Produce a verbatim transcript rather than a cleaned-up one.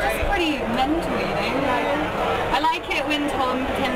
That's pretty mental, you know. Like, I like it when Tom